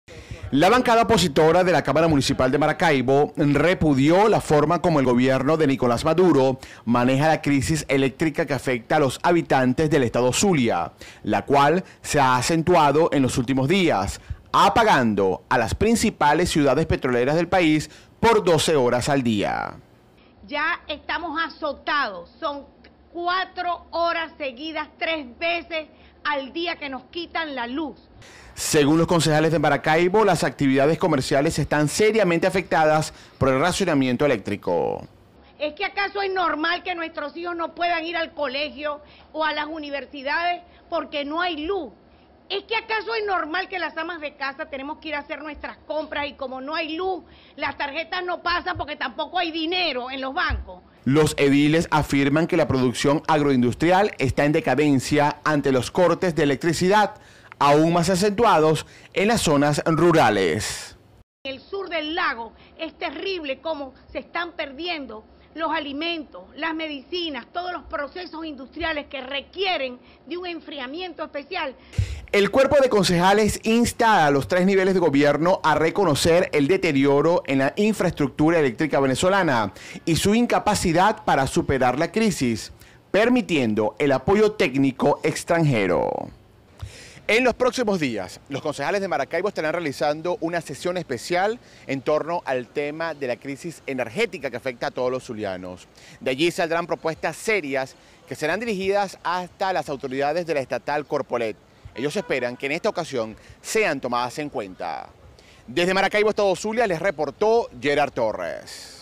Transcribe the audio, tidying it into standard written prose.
La bancada opositora de la Cámara Municipal de Maracaibo repudió la forma como el gobierno de Nicolás Maduro maneja la crisis eléctrica que afecta a los habitantes del estado Zulia, la cual se ha acentuado en los últimos días, apagando a las principales ciudades petroleras del país por 12 horas al día. Ya estamos azotados, son 4 horas seguidas, 3 veces al día que nos quitan la luz. Según los concejales de Maracaibo, las actividades comerciales están seriamente afectadas por el racionamiento eléctrico. ¿Es que acaso es normal que nuestros hijos no puedan ir al colegio o a las universidades porque no hay luz? ¿Es que acaso es normal que las amas de casa tenemos que ir a hacer nuestras compras y como no hay luz, las tarjetas no pasan porque tampoco hay dinero en los bancos? Los ediles afirman que la producción agroindustrial está en decadencia ante los cortes de electricidad, aún más acentuados en las zonas rurales. En el sur del lago es terrible cómo se están perdiendo los alimentos, las medicinas, todos los procesos industriales que requieren de un enfriamiento especial. El cuerpo de concejales insta a los 3 niveles de gobierno a reconocer el deterioro en la infraestructura eléctrica venezolana y su incapacidad para superar la crisis, permitiendo el apoyo técnico extranjero. En los próximos días, los concejales de Maracaibo estarán realizando una sesión especial en torno al tema de la crisis energética que afecta a todos los zulianos. De allí saldrán propuestas serias que serán dirigidas hasta las autoridades de la estatal Corpolet. Ellos esperan que en esta ocasión sean tomadas en cuenta. Desde Maracaibo, Estado Zulia, les reportó Gerard Torres.